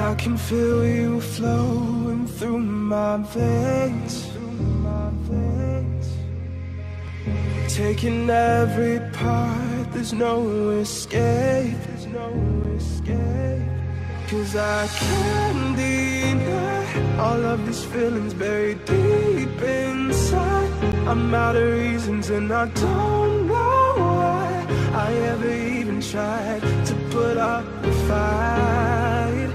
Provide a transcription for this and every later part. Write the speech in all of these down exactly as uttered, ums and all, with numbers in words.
I can feel you flowing through my veins, taking every part, there's no escape, there's no escape. Cause I can't deny all of these feelings buried deep inside. I'm out of reasons and I don't know why I ever even tried to put up a fight.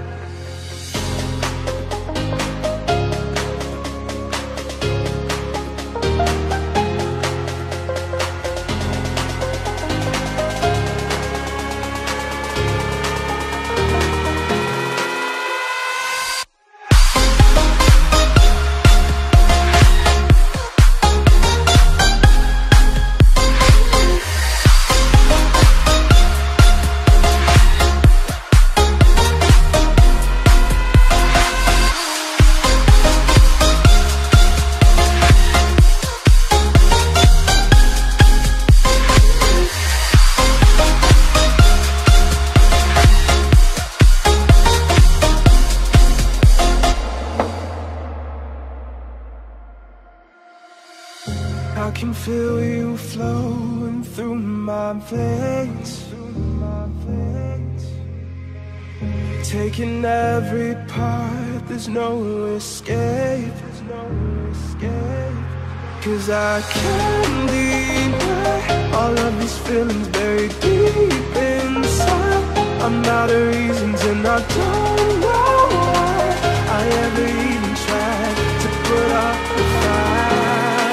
I can feel you flowing through my veins, taking every part, there's no escape, there's no escape. Cause I can't deny all of these feelings buried deep inside. I'm out of reasons and I don't know why I ever even tried to put up a fight.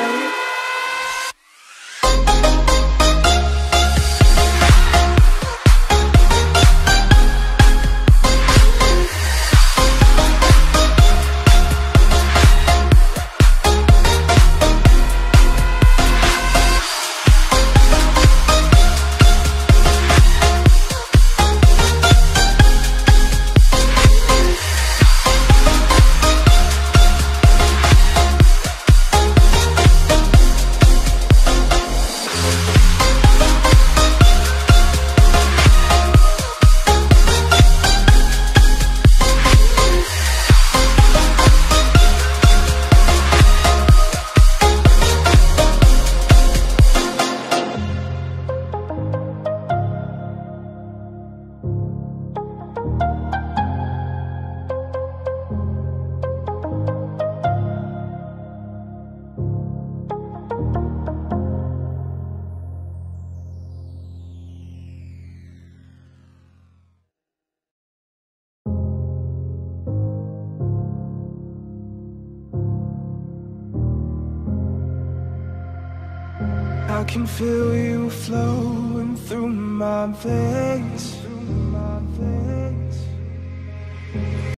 I can feel you flowing through my veins.